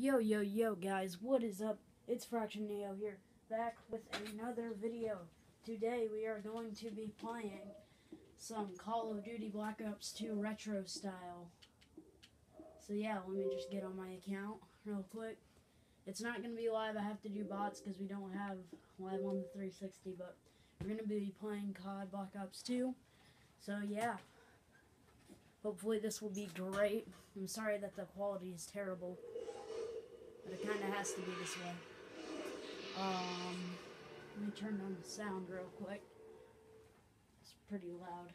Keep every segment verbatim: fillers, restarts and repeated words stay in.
Yo, yo, yo, guys, what is up? It's Fraction Neo here, back with another video. Today we are going to be playing some Call of Duty Black Ops two retro style. So yeah, let me just get on my account real quick. It's not going to be live, I have to do bots because we don't have live on the three sixty, but we're going to be playing C O D Black Ops two. So yeah, hopefully this will be great. I'm sorry that the quality is terrible, but it kind of has to be this way. Um, let me turn on the sound real quick. It's pretty loud.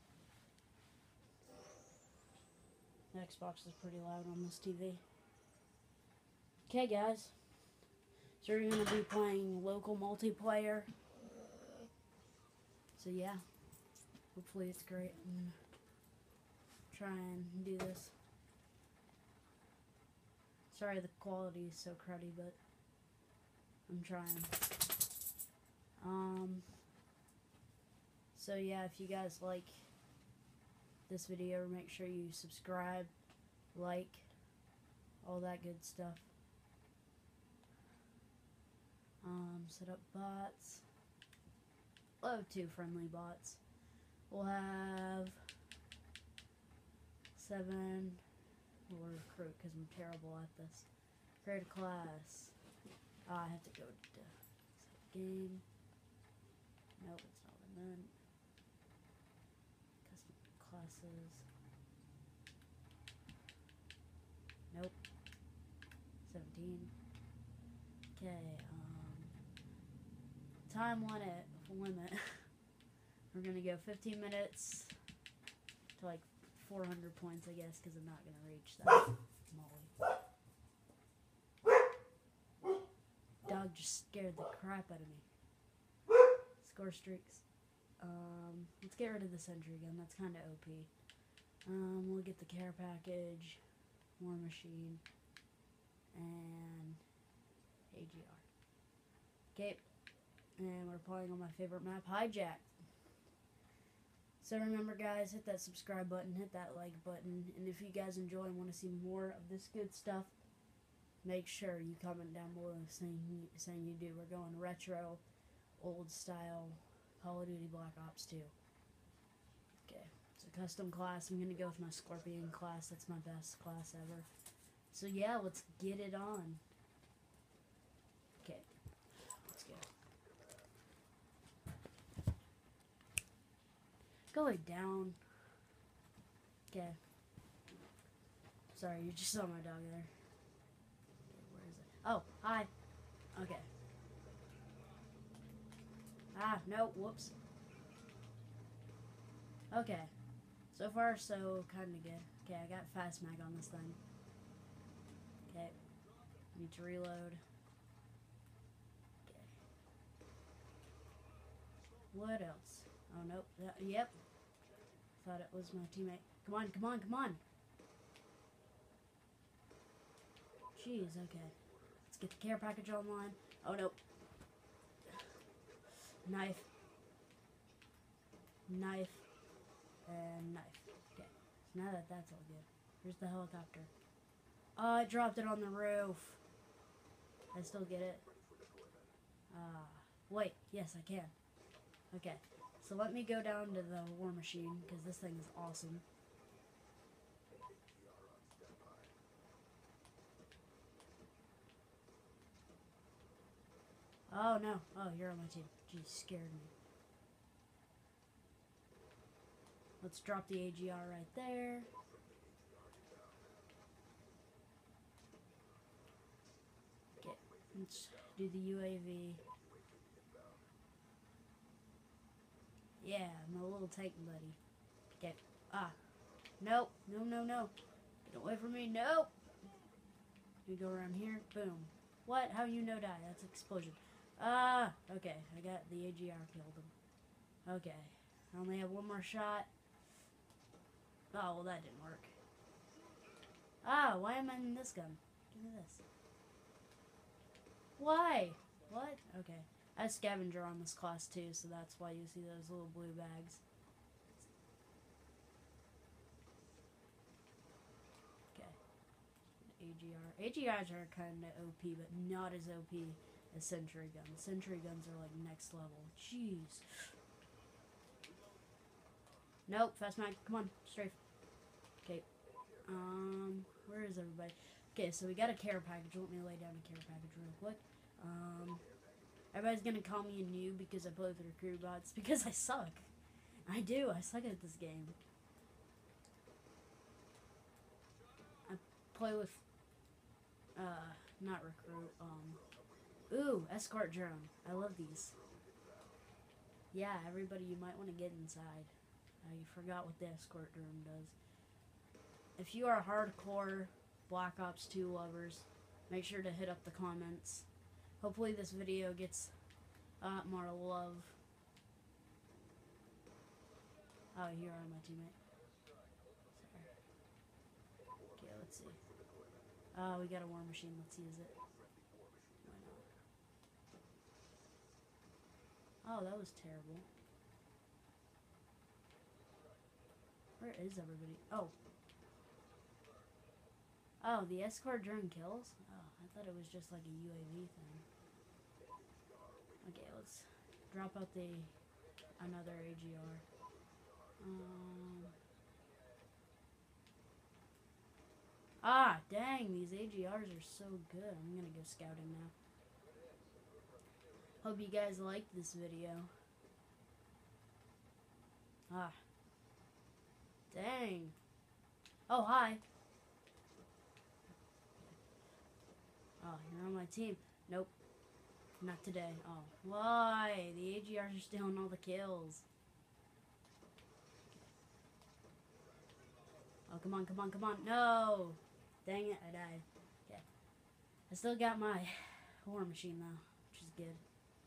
The Xbox is pretty loud on this T V. Okay, guys. So we're going to be playing local multiplayer. So yeah, hopefully it's great. I'm try and do this. Sorry the quality is so cruddy, but I'm trying. Um, so yeah, if you guys like this video, make sure you subscribe, like, all that good stuff. Um, set up bots. We'll have two friendly bots. We'll have seven. We'll recruit because I'm terrible at this. Create a class. Oh, I have to go to set game. Nope, it's not event. Custom classes. Nope. seventeen. Okay, um, time limit. limit. We're gonna go fifteen minutes to like four hundred points, I guess, because I'm not going to reach that. Molly. Dog just scared the crap out of me. Score streaks. Um, let's get rid of the sentry gun. That's kind of O P. Um, we'll get the care package, war machine, and A G R. Okay. And we're playing on my favorite map, Hijack. So remember, guys, hit that subscribe button, hit that like button, and if you guys enjoy and want to see more of this good stuff, make sure you comment down below saying, saying you do. We're going retro, old style, Call of Duty Black Ops two. Okay, so custom class, I'm going to go with my Scorpion class. That's my best class ever. So yeah, let's get it on. Okay, let's go. Go like down. Okay. Sorry, you just saw my dog there. Okay, where is it? Oh, hi. Okay. Ah, no, whoops. Okay. So far, so kind of good. Okay, I got fast mag on this thing. Okay. Need to reload. Okay. What else? Oh, nope. Uh, yep. Thought it was my teammate. Come on, come on, come on. Jeez, okay. Let's get the care package online. Oh, nope. Knife. Knife. And knife. Okay. So now that that's all good. Here's the helicopter. Oh, I dropped it on the roof. I still get it. Ah. Uh, wait. Yes, I can. Okay. So let me go down to the war machine, because this thing is awesome. Oh no. Oh, you're on my team. Jeez, scared me. Let's drop the A G R right there. Okay, let's do the U A V. Yeah, my little tank buddy. Okay. Ah. Nope. No, no, no. Get away from me. Nope. We go around here. Boom. What? How you no die? That's an explosion. Ah. Okay. I got the A G R killed him. Okay. I only have one more shot. Oh, well, that didn't work. Ah. Why am I in this gun? Give me this. Why? What? Okay. I have scavenger on this class too, so that's why you see those little blue bags. Okay. A G R. A G Rs are kind of O P, but not as O P as sentry guns. Sentry guns are like next level. Jeez. Nope, fast mag. Come on, strafe. Okay. Um, where is everybody? Okay, so we got a care package. Let me lay down a care package real quick. Um, everybody's gonna call me a noob because I play with recruit bots because I suck. I do. I suck at this game. I play with, uh, not recruit. Um, ooh, escort drone. I love these. Yeah, everybody, you might want to get inside. I forgot what the escort drone does. If you are hardcore Black Ops two lovers, make sure to hit up the comments. Hopefully this video gets a lot more love. Oh, here are my teammate. Sorry. Okay, let's see. Oh, we got a war machine. Let's use it. Why not? Oh, that was terrible. Where is everybody? Oh. Oh, the escort drone kills? Oh, I thought it was just like a U A V thing. Okay, let's drop out the another A G R. Um, ah, dang, these A G Rs are so good. I'm gonna go scouting now. Hope you guys liked this video. Ah. Dang. Oh, hi. Oh, you're on my team. Nope. Not today. Oh, why? The A G Rs are stealing all the kills. Oh, come on, come on, come on. No! Dang it, I died. Okay. I still got my war machine, though, which is good.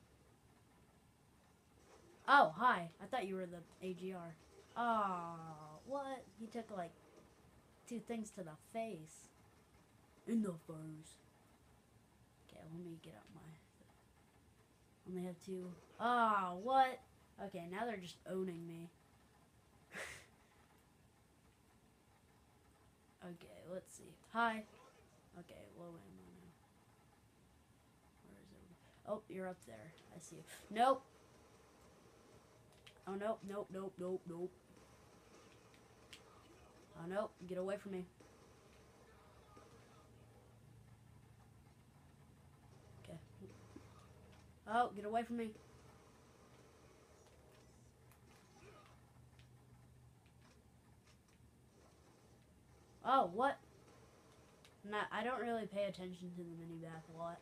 Oh, hi. I thought you were the A G R. Oh, what? He took, like, two things to the face. In the face. Okay, let me get out my... Only have two. Oh, what? Okay, now they're just owning me. Okay, let's see. Hi. Okay, low ammo now. Where is it? Oh, you're up there. I see you. Nope. Oh, nope, nope, nope, nope, nope. Oh, nope. Get away from me. Okay. Oh, get away from me. Oh, what? Nah, I don't really pay attention to the mini-back a lot.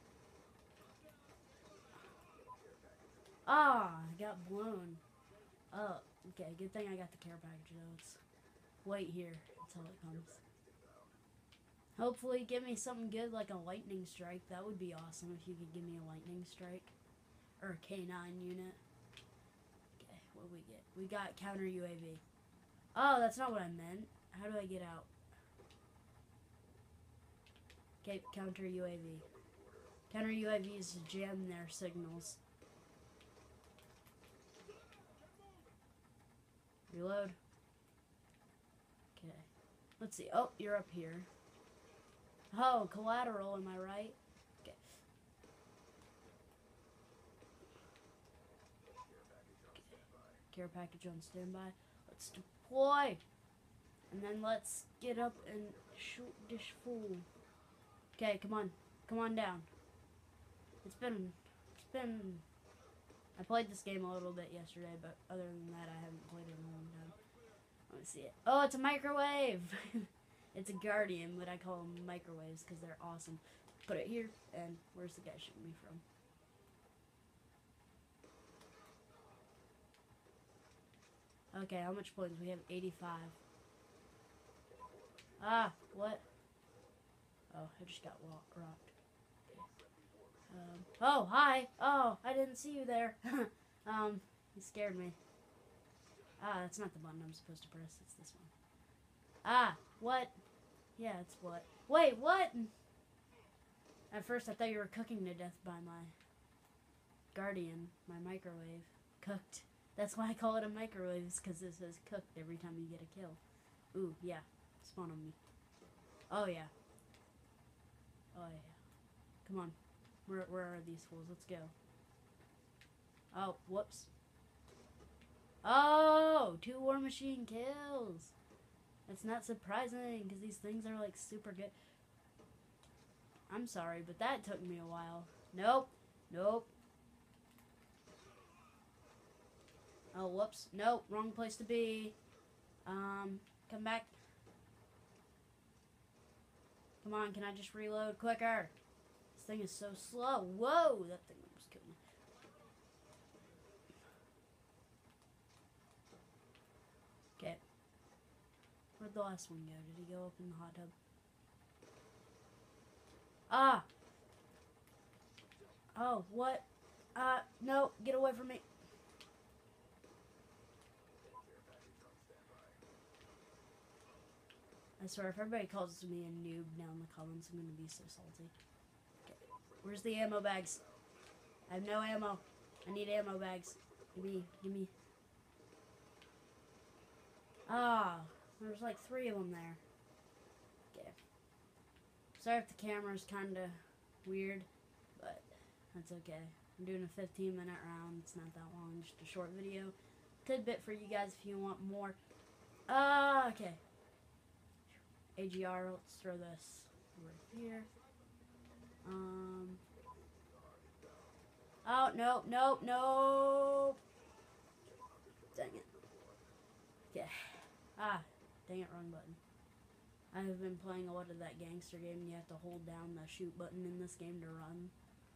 Ah, I got blown. Oh, okay, good thing I got the care package though. Let's wait here until it comes. Hopefully give me something good like a lightning strike. That would be awesome if you could give me a lightning strike. Or a K nine unit. Okay, what do we get? We got counter U A V. Oh, that's not what I meant. How do I get out? Okay, counter U A V. Counter U A Vs jam their signals. Reload. Okay. Let's see. Oh, you're up here. Oh, collateral, am I right? Okay. Care package on standby. Let's deploy. And then let's get up and shoot this fool. Okay, come on. Come on down. It's been, it's been, I played this game a little bit yesterday, but other than that, I haven't played it in a long time. Let me see it. Oh, it's a microwave! It's a Guardian, but I call them microwaves because they're awesome. Put it here, and where's the guy shooting me from? Okay, how much points? We have eighty-five. Ah, what? Oh, I just got rocked. Okay. Um, oh, hi! Oh, I didn't see you there. um, you scared me. Ah, that's not the button I'm supposed to press. It's this one. Ah, what? Yeah, it's what? Wait, what? At first, I thought you were cooking to death by my Guardian, my microwave. Cooked. That's why I call it a microwave, because it says cooked every time you get a kill. Ooh, yeah. Spawn on me. Oh, yeah. Come on. Where, where are these fools? Let's go. Oh, whoops. Oh, two War Machine kills. That's not surprising, because these things are, like, super good. I'm sorry, but that took me a while. Nope. Nope. Oh, whoops. Nope. Wrong place to be. Um, come back. Come on, can I just reload quicker? This thing is so slow. Whoa, that thing almost killed me. Okay. Where'd the last one go? Did he go up in the hot tub? Ah! Oh, what? Uh, no, get away from me. I swear, if everybody calls me a noob now in the comments, I'm gonna be so salty. Okay. Where's the ammo bags? I have no ammo. I need ammo bags. Give me, give me. Ah, there's like three of them there. Okay. Sorry if the camera's kinda weird, but that's okay. I'm doing a fifteen minute round. It's not that long, just a short video. Tidbit for you guys if you want more. Ah, uh, okay. A G R, let's throw this right here. Um. Oh, no, no, no. Dang it. Okay. Ah, dang it, wrong button. I have been playing a lot of that gangster game, and you have to hold down the shoot button in this game to run.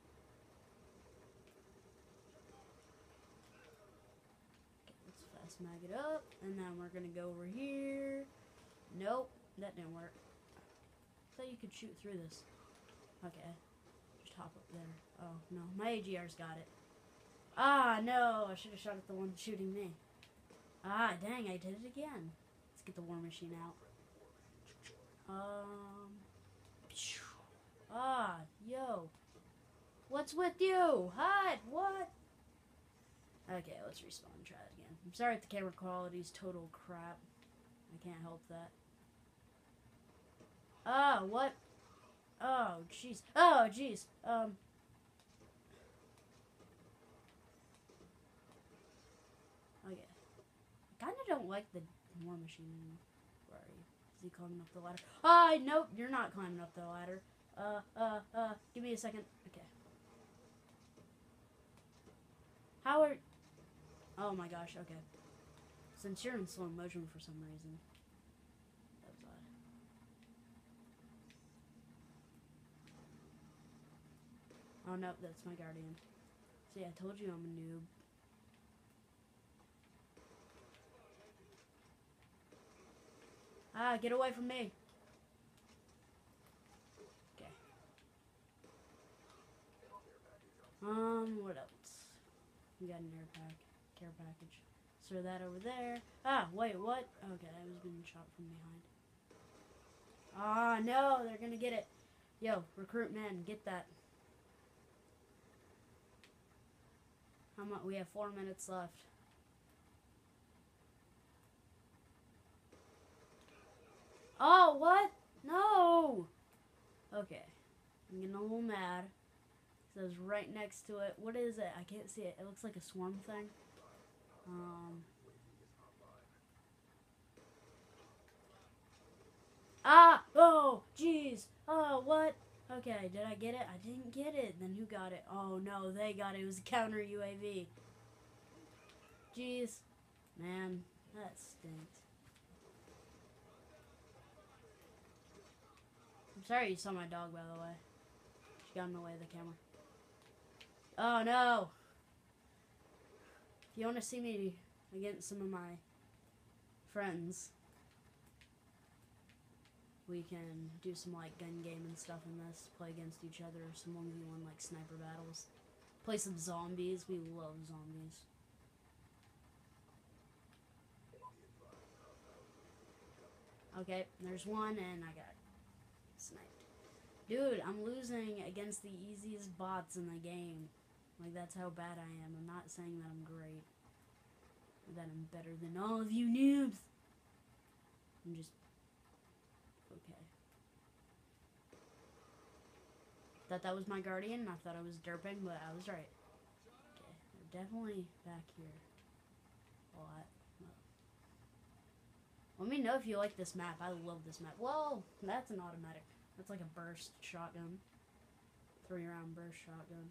Okay, let's fast mag it up, and then we're gonna go over here. Nope. That didn't work. I thought you could shoot through this. Okay. Just hop up there. Oh, no. My A G R's got it. Ah, no. I should have shot at the one shooting me. Ah, dang. I did it again. Let's get the War Machine out. Um. Ah, yo. What's with you? Hide. What? Okay, let's respawn and try it again. I'm sorry if the camera quality's total crap. I can't help that. Oh, what? Oh, jeez. Oh, jeez. Um. Okay. I kind of don't like the War Machine anymore. Where are you? Is he climbing up the ladder? Oh, nope. You're not climbing up the ladder. Uh, uh, uh. Give me a second. Okay. How are... Oh, my gosh. Okay. Since you're in slow motion for some reason. Oh, no, that's my guardian. See, I told you I'm a noob. Ah, get away from me. Okay. Um, what else? We got an air pack, care package. Throw that over there. Ah, wait, what? Okay, I was being shot from behind. Ah, no, they're gonna get it. Yo, recruit men, get that. How much? We have four minutes left. Oh, what? No! Okay. I'm getting a little mad. It says right next to it. What is it? I can't see it. It looks like a swarm thing. Um. Ah! Oh! Jeez! Oh, what? Okay, did I get it? I didn't get it. Then who got it? Oh, no, they got it. It was a counter U A V. Jeez. Man, that stinks. I'm sorry you saw my dog, by the way. She got in the way of the camera. Oh, no. If you want to see me against some of my friends, we can do some, like, gun game and stuff in this. Play against each other. Some one v one, like, sniper battles. Play some zombies. We love zombies. Okay, there's one, and I got sniped. Dude, I'm losing against the easiest bots in the game. Like, that's how bad I am. I'm not saying that I'm great. Or that I'm better than all of you noobs. I'm just... okay. Thought that was my guardian, and I thought I was derping, but I was right. Okay, they're definitely back here a lot. Let me know if you like this map. I love this map. Whoa, that's an automatic. That's like a burst shotgun. Three round burst shotgun.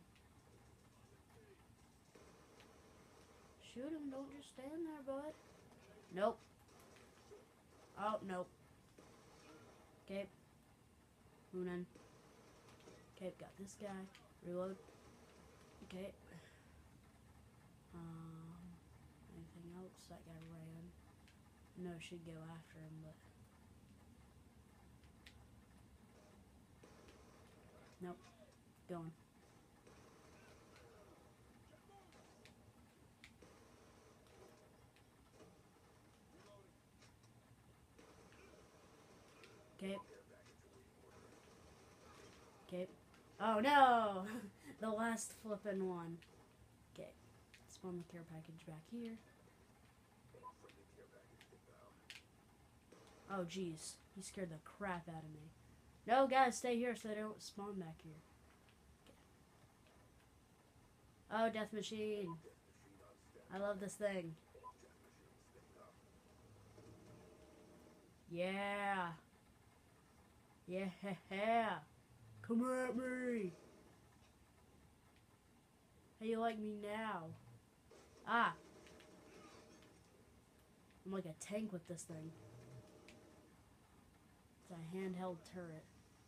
Shoot him, don't just stand there, bud. Nope. Oh, nope. Okay. Moonin. Okay, got this guy. Reload. Okay. Um, anything else? That guy ran. No, I should go after him, but nope. Going. Okay. Okay. Oh no! The last flippin' one. Okay. Spawn the care package back here. Oh jeez. He scared the crap out of me. No, guys, stay here so they don't spawn back here. Okay. Oh, death machine. I love this thing. Yeah. Yeah. Come at me. How you like me now? Ah. I'm like a tank with this thing. It's a handheld turret.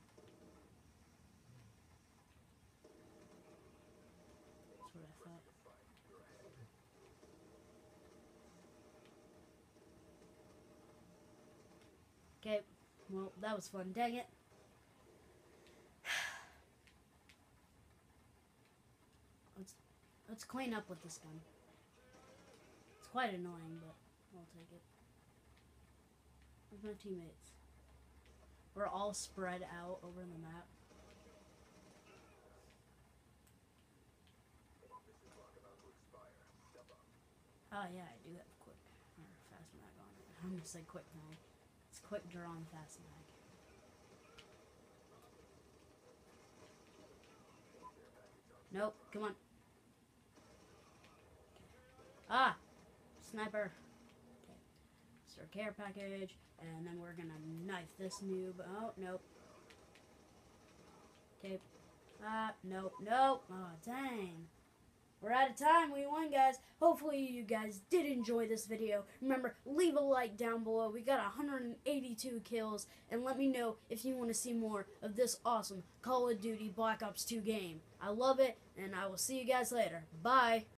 That's what I thought. Okay, well, that was fun. Dang it. Let's, let's clean up with this gun. It's quite annoying, but I'll take it. Where's my teammates? We're all spread out over the map. Oh yeah, I do have quick or fast mag on it. I'm gonna say quick mag. It's quick draw and fast mag. Nope, come on. Ah! Sniper. Okay. So care package, and then we're gonna knife this noob. Oh, nope. Okay. Ah, nope, nope. Oh, dang. We're out of time. We won, guys. Hopefully you guys did enjoy this video. Remember, leave a like down below. We got one hundred eighty-two kills. And let me know if you want to see more of this awesome Call of Duty Black Ops two game. I love it, and I will see you guys later. Bye.